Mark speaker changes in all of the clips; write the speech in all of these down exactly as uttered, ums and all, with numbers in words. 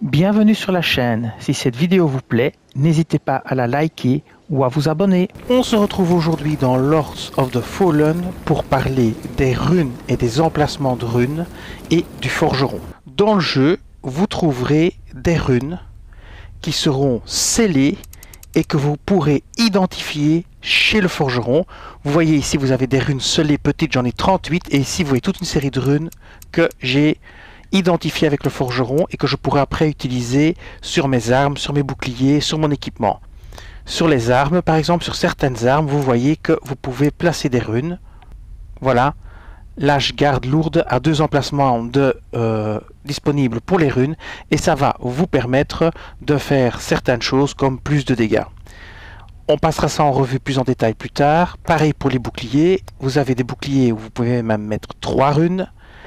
Speaker 1: Bienvenue sur la chaîne. Si cette vidéo vous plaît, n'hésitez pas à la liker ou à vous abonner. On se retrouve aujourd'hui dans Lords of the Fallen pour parler des runes et des emplacements de runes et du forgeron. Dans le jeu, vous trouverez des runes qui seront scellées et que vous pourrez identifier chez le forgeron. Vous voyez ici, vous avez des runes scellées petites, j'en ai trente-huit, et ici vous voyez toute une série de runes que j'ai identifiées avec le forgeron et que je pourrai après utiliser sur mes armes, sur mes boucliers, sur mon équipement. Sur les armes, par exemple, sur certaines armes, vous voyez que vous pouvez placer des runes. Voilà. Là, je garde lourde à deux emplacements de, euh, disponibles pour les runes, et ça va vous permettre de faire certaines choses comme plus de dégâts. On passera ça en revue plus en détail plus tard. Pareil pour les boucliers. Vous avez des boucliers où vous pouvez même mettre trois runes.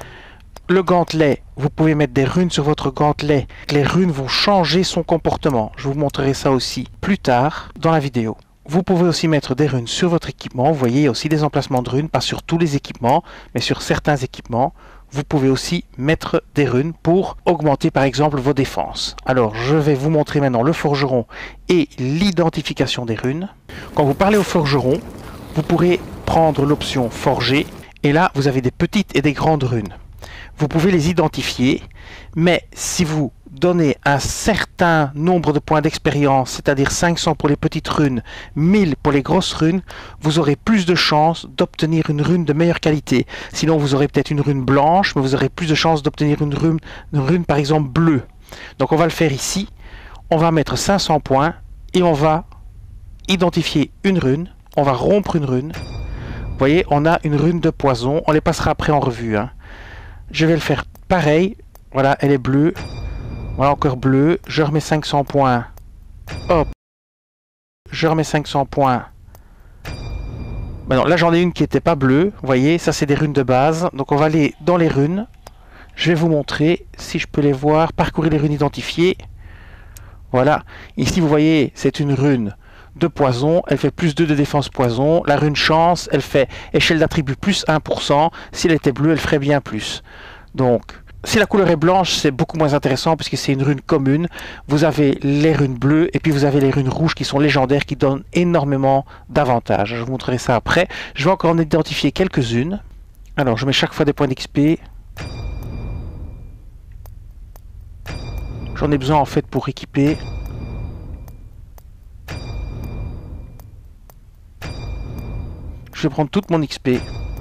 Speaker 1: Le gantelet, vous pouvez mettre des runes sur votre gantelet. Les runes vont changer son comportement. Je vous montrerai ça aussi plus tard dans la vidéo. Vous pouvez aussi mettre des runes sur votre équipement. Vous voyez, il y a aussi des emplacements de runes, pas sur tous les équipements, mais sur certains équipements. Vous pouvez aussi mettre des runes pour augmenter par exemple vos défenses. Alors, je vais vous montrer maintenant le forgeron et l'identification des runes. Quand vous parlez au forgeron, vous pourrez prendre l'option forger, et là, vous avez des petites et des grandes runes. Vous pouvez les identifier, mais si vous donnez un certain nombre de points d'expérience, c'est-à-dire cinq cents pour les petites runes, mille pour les grosses runes, vous aurez plus de chances d'obtenir une rune de meilleure qualité. Sinon, vous aurez peut-être une rune blanche, mais vous aurez plus de chances d'obtenir une rune, une rune par exemple bleue. Donc on va le faire ici. On va mettre cinq cents points et on va identifier une rune. On va rompre une rune. Vous voyez, on a une rune de poison. On les passera après en revue, hein. Je vais le faire pareil. Voilà, elle est bleue. Voilà, encore bleu. Je remets cinq cents points. Hop. Je remets cinq cents points. Ben non, là, j'en ai une qui n'était pas bleue. Vous voyez, ça, c'est des runes de base. Donc, on va aller dans les runes. Je vais vous montrer si je peux les voir. Parcourir les runes identifiées. Voilà. Ici, vous voyez, c'est une rune de poison. Elle fait plus deux de défense poison. La rune chance, elle fait échelle d'attribut plus un pour cent. Si elle était bleue, elle ferait bien plus. Donc, si la couleur est blanche, c'est beaucoup moins intéressant puisque c'est une rune commune. Vous avez les runes bleues et puis vous avez les runes rouges qui sont légendaires, qui donnent énormément d'avantages. Je vous montrerai ça après. Je vais encore en identifier quelques-unes. Alors, je mets chaque fois des points d'X P. J'en ai besoin en fait pour équiper. Je vais prendre toute mon X P.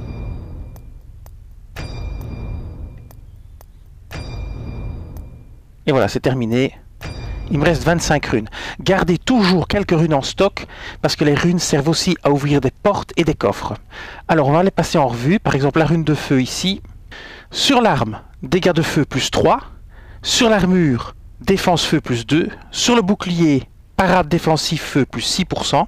Speaker 1: Et voilà, c'est terminé. Il me reste vingt-cinq runes. Gardez toujours quelques runes en stock, parce que les runes servent aussi à ouvrir des portes et des coffres. Alors, on va les passer en revue. Par exemple, la rune de feu ici. Sur l'arme, dégâts de feu plus trois. Sur l'armure, défense feu plus deux. Sur le bouclier, parade défensif feu plus six pour cent.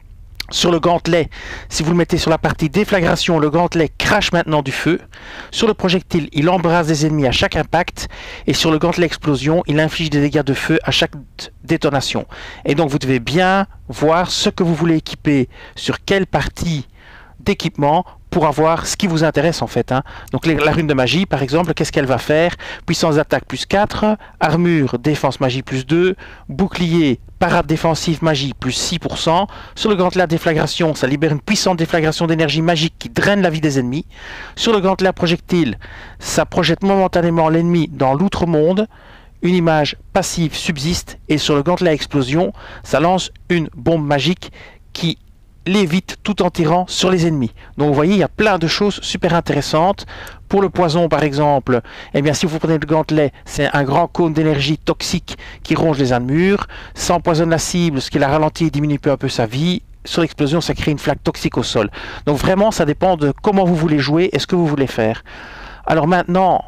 Speaker 1: Sur le gantelet, si vous le mettez sur la partie déflagration, le gantelet crache maintenant du feu. Sur le projectile, il embrase des ennemis à chaque impact. Et sur le gantelet explosion, il inflige des dégâts de feu à chaque détonation. Et donc vous devez bien voir ce que vous voulez équiper sur quelle partie d'équipement pour avoir ce qui vous intéresse en fait, hein. Donc la rune de magie par exemple, qu'est-ce qu'elle va faire? Puissance d'attaque plus quatre, armure, défense magie plus deux, bouclier, parade défensive magie plus six pour cent. Sur le gantelet à déflagration, ça libère une puissante déflagration d'énergie magique qui draine la vie des ennemis. Sur le gantelet à projectile, ça projette momentanément l'ennemi dans l'outre-monde. Une image passive subsiste, et sur le gantelet à explosion, ça lance une bombe magique qui l'évite tout en tirant sur les ennemis. Donc vous voyez, il y a plein de choses super intéressantes. Pour le poison par exemple, eh bien si vous prenez le gantelet, c'est un grand cône d'énergie toxique qui ronge les armures. Ça empoisonne la cible, ce qui la ralentit et diminue peu à peu sa vie. Sur l'explosion, ça crée une flaque toxique au sol. Donc vraiment, ça dépend de comment vous voulez jouer et ce que vous voulez faire. Alors maintenant,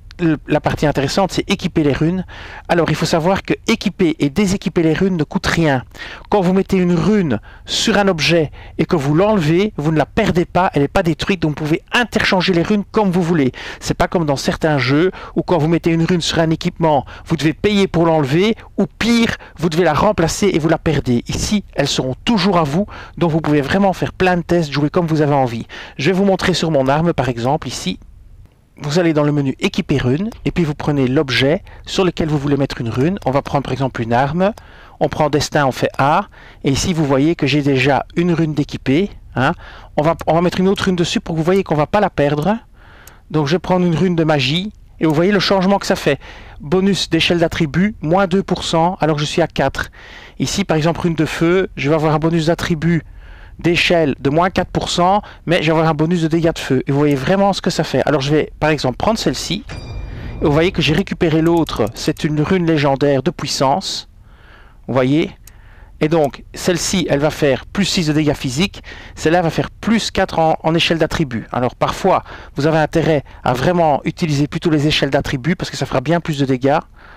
Speaker 1: la partie intéressante, c'est équiper les runes. Alors il faut savoir que équiper et déséquiper les runes ne coûte rien. Quand vous mettez une rune sur un objet et que vous l'enlevez, vous ne la perdez pas, elle n'est pas détruite, donc vous pouvez interchanger les runes comme vous voulez. C'est pas comme dans certains jeux où quand vous mettez une rune sur un équipement, vous devez payer pour l'enlever, ou pire, vous devez la remplacer et vous la perdez. Ici, elles seront toujours à vous, donc vous pouvez vraiment faire plein de tests, jouer comme vous avez envie. Je vais vous montrer sur mon arme par exemple ici. vous allez dans le menu équiper rune et puis vous prenez l'objet sur lequel vous voulez mettre une rune. On va prendre par exemple une arme, on prend destin, on fait A, et ici vous voyez que j'ai déjà une rune d'équiper. Hein. On va, on va mettre une autre rune dessus pour que vous voyez qu'on ne va pas la perdre. Donc je vais prendre une rune de magie et vous voyez le changement que ça fait. Bonus d'échelle d'attribut, moins deux pour cent alors que je suis à quatre. Ici par exemple rune de feu, je vais avoir un bonus d'attribut d'échelle de moins quatre pour cent, mais je vais avoir un bonus de dégâts de feu. Et vous voyez vraiment ce que ça fait. Alors je vais par exemple prendre celle-ci. Et vous voyez que j'ai récupéré l'autre. C'est une rune légendaire de puissance. Vous voyez. Et donc celle-ci, elle va faire plus six de dégâts physiques. Celle-là va faire plus quatre en, en échelle d'attribut. Alors parfois, vous avez intérêt à vraiment utiliser plutôt les échelles d'attribut parce que ça fera bien plus de dégâts.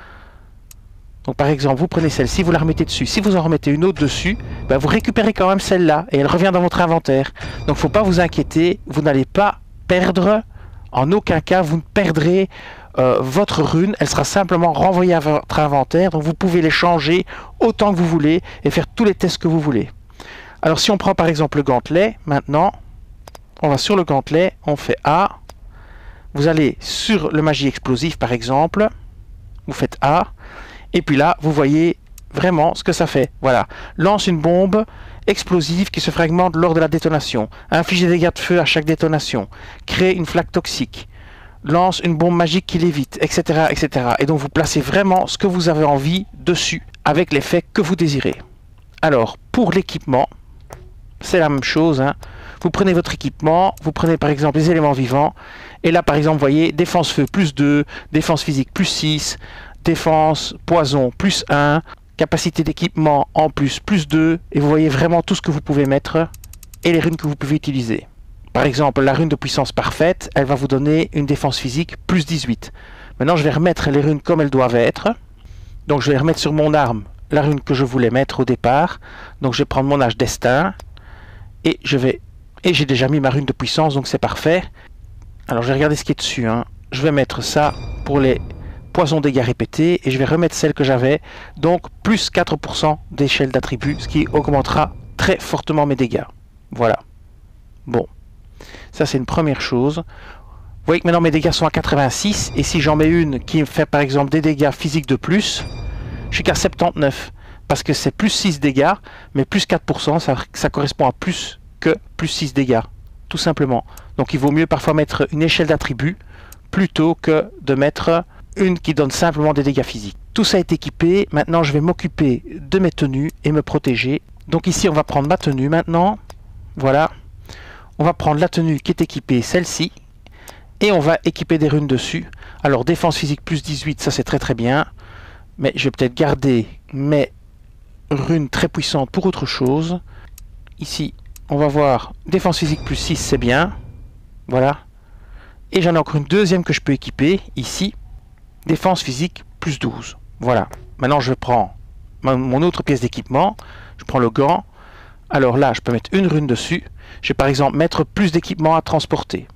Speaker 1: Donc par exemple, vous prenez celle-ci, vous la remettez dessus. Si vous en remettez une autre dessus, ben vous récupérez quand même celle-là et elle revient dans votre inventaire. Donc il ne faut pas vous inquiéter, vous n'allez pas perdre, en aucun cas, vous ne perdrez euh, votre rune. Elle sera simplement renvoyée à votre inventaire. Donc vous pouvez les changer autant que vous voulez et faire tous les tests que vous voulez. Alors si on prend par exemple le gantelet, maintenant, on va sur le gantelet, on fait A. Vous allez sur le magie explosif par exemple, vous faites A. Et puis là, vous voyez vraiment ce que ça fait. Voilà. Lance une bombe explosive qui se fragmente lors de la détonation. Inflige des dégâts de feu à chaque détonation. Crée une flaque toxique. Lance une bombe magique qui l'évite, et cetera, et cetera. Et donc vous placez vraiment ce que vous avez envie dessus, avec l'effet que vous désirez. Alors, pour l'équipement, c'est la même chose. Hein. Vous prenez votre équipement, vous prenez par exemple les éléments vivants. Et là, par exemple, vous voyez, défense feu plus deux, défense physique plus six, défense, poison, plus un, capacité d'équipement en plus, plus deux, et vous voyez vraiment tout ce que vous pouvez mettre, et les runes que vous pouvez utiliser. Par exemple, la rune de puissance parfaite, elle va vous donner une défense physique plus dix-huit. Maintenant, je vais remettre les runes comme elles doivent être. Donc, je vais remettre sur mon arme la rune que je voulais mettre au départ. Donc, je vais prendre mon âge destin, et je vais... Et j'ai déjà mis ma rune de puissance, donc c'est parfait. Alors, je vais regarder ce qui est dessus. Hein. Je vais mettre ça pour les... poison dégâts répétés et je vais remettre celle que j'avais, donc plus quatre pour cent d'échelle d'attribut, ce qui augmentera très fortement mes dégâts. Voilà. Bon, ça c'est une première chose. Vous voyez que maintenant mes dégâts sont à quatre-vingt-six et si j'en mets une qui me fait par exemple des dégâts physiques de plus, je suis qu'à soixante-dix-neuf parce que c'est plus six dégâts, mais plus quatre pour cent, ça, ça correspond à plus que plus six dégâts, tout simplement. Donc il vaut mieux parfois mettre une échelle d'attribut plutôt que de mettre une qui donne simplement des dégâts physiques. Tout ça est équipé. Maintenant, je vais m'occuper de mes tenues et me protéger. Donc ici, on va prendre ma tenue maintenant. Voilà. On va prendre la tenue qui est équipée, celle-ci. Et on va équiper des runes dessus. Alors, défense physique plus dix-huit, ça c'est très très bien. Mais je vais peut-être garder mes runes très puissantes pour autre chose. Ici, on va voir défense physique plus six, c'est bien. Voilà. Et j'en ai encore une deuxième que je peux équiper, ici. Défense physique plus douze. Voilà. Maintenant, je prends mon autre pièce d'équipement. Je prends le gant. Alors là, je peux mettre une rune dessus. Je vais par exemple mettre plus d'équipement à transporter.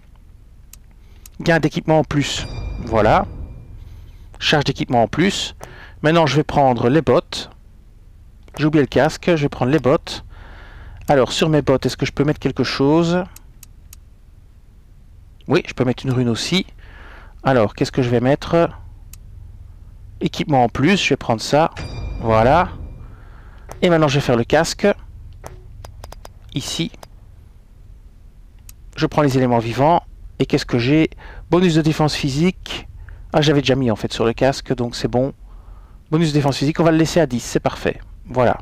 Speaker 1: Gain d'équipement en plus. Voilà. Charge d'équipement en plus. Maintenant, je vais prendre les bottes. J'ai oublié le casque. Je vais prendre les bottes. Alors, sur mes bottes, est-ce que je peux mettre quelque chose? Oui, je peux mettre une rune aussi. Alors, qu'est-ce que je vais mettre? Équipement en plus, je vais prendre ça. Voilà. Et maintenant, je vais faire le casque. Ici. Je prends les éléments vivants. Et qu'est-ce que j'ai? Bonus de défense physique. Ah, j'avais déjà mis en fait sur le casque, donc c'est bon. Bonus de défense physique, on va le laisser à dix, c'est parfait. Voilà.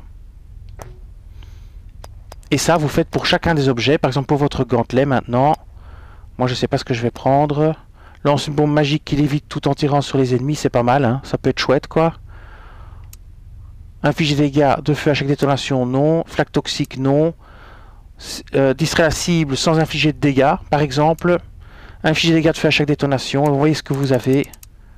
Speaker 1: Et ça, vous faites pour chacun des objets. Par exemple, pour votre gantelet maintenant. Moi, je ne sais pas ce que je vais prendre. Lance une bombe magique qui l'évite tout en tirant sur les ennemis, c'est pas mal, hein. Ça peut être chouette, quoi. Inflige des dégâts de feu à chaque détonation, non. Flaque toxique, non. Euh, distrait la cible sans infliger de dégâts, par exemple. Inflige des dégâts de feu à chaque détonation. Vous voyez ce que vous avez.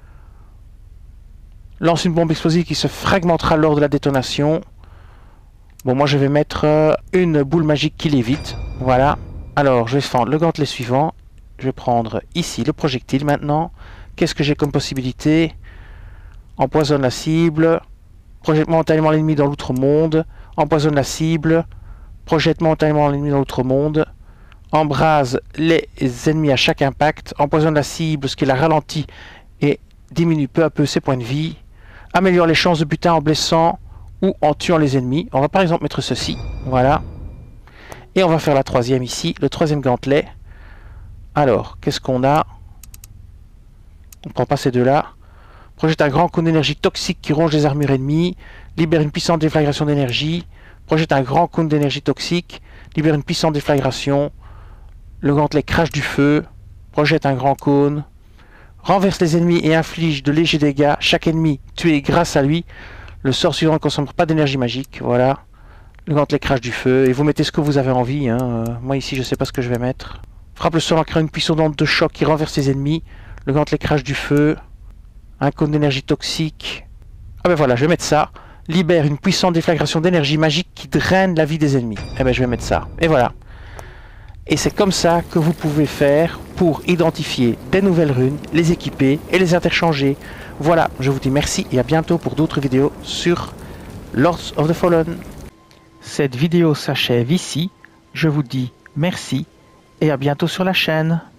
Speaker 1: Lance une bombe explosive qui se fragmentera lors de la détonation. Bon, moi, je vais mettre euh, une boule magique qui l'évite. Voilà. Alors, je vais prendre le gantelet suivant. Je vais prendre ici le projectile maintenant. Qu'est-ce que j'ai comme possibilité? Empoisonne la cible. Projette momentanément l'ennemi dans l'outre-monde. Empoisonne la cible. Projette momentanément l'ennemi dans l'outre-monde. embrase les ennemis à chaque impact, empoisonne la cible, ce qui la ralentit et diminue peu à peu ses points de vie, améliore les chances de butin en blessant ou en tuant les ennemis. On va par exemple mettre ceci, voilà. Et on va faire la troisième ici, le troisième gantelet. Alors, qu'est-ce qu'on a? On ne prend pas ces deux-là. Projette un grand cône d'énergie toxique qui ronge les armures ennemies. Libère une puissante déflagration d'énergie. Projette un grand cône d'énergie toxique. Libère une puissante déflagration. Le gantelet crache du feu. Projette un grand cône. Renverse les ennemis et inflige de légers dégâts. Chaque ennemi tué grâce à lui. Le sort suivant ne consomme pas d'énergie magique. Voilà. Le gantelet crache du feu. Et vous mettez ce que vous avez envie. Hein. Euh, moi ici, je ne sais pas ce que je vais mettre. Frappe le sol en créant une puissante onde de choc qui renverse les ennemis. Le gantelet crache du feu. Un cône d'énergie toxique. Ah ben voilà, je vais mettre ça. Libère une puissante déflagration d'énergie magique qui draine la vie des ennemis. Eh ben je vais mettre ça. Et voilà. Et c'est comme ça que vous pouvez faire pour identifier des nouvelles runes, les équiper et les interchanger. Voilà, je vous dis merci et à bientôt pour d'autres vidéos sur Lords of the Fallen. Cette vidéo s'achève ici. Je vous dis merci et à bientôt sur la chaîne.